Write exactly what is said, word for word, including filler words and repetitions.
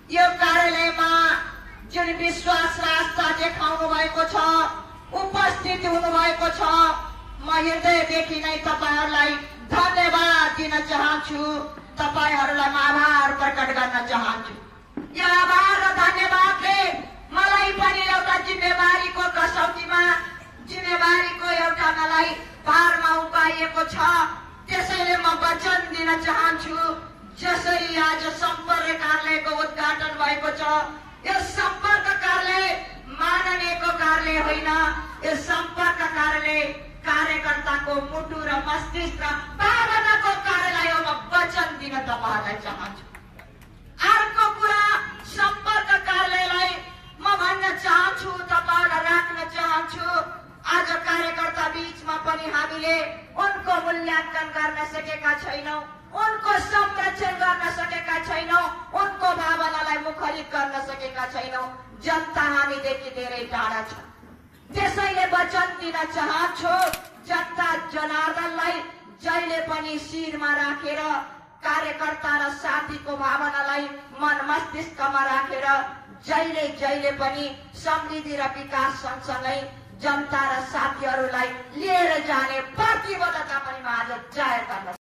यो कार्यालयमा जुन विश्वास र आस्था देखाउनु भएको छ, उपस्थित हुनुभएको छ, म हृदयदेखि नै तपाईहरुलाई धन्यवाद दिन चाहन्छु। तपाईहरुलाई आभार प्रकट गर्न चाहन्छु। यो आभार र धन्यवादले मलाई पनि एउटा जिम्मेवारीको कसौटीमा जिम्मेवारीको एउटा मलाई भारमा उकाइएको छ। त्यसैले म वचन दिन चाहन्छु, जसरी आज सम्पर्क कार्यालयको उद्घाटन भएको छ, यो सम्पर्क कार्यालय माननीयको कार्यालय होइन, यो सम्पर्क कार्यालय कार्यकर्ताको मुटु र मस्तिष्क र भावनाको कार्यालय हो। म वचन दिन तपाईहरुलाई चाहन्छु। अर्को कुरा, सम्पर्क कार्यालयलाई म भन्न चाहन्छु, तपाईहरुलाई राख्न चाहन्छु। आज कार्यकर्ता बीचमा पनि हामीले उनको मूल्याङ्कन गर्न सकेका छैनौं, उनको संरक्षण गर्न सकेका छैनौं, उनको भावनालाई मुखरित गर्न सकेका छैनौं। जनता हामीदेखि धेरै टाढा छ। त्यसैले वचन दिन चाहन्छु, जनता जनार्दनलाई जहिले पनि शिरमा राखेर, कार्यकर्ता र साथीको भावनालाई मन मस्तिष्कमा राखेर जहिले जहिले पनि समृद्धि र विकास सँगसँगै जनता र साथीहरूलाई लिएर जाने प्रतिबद्धता पनि म आज जाहेर गर्न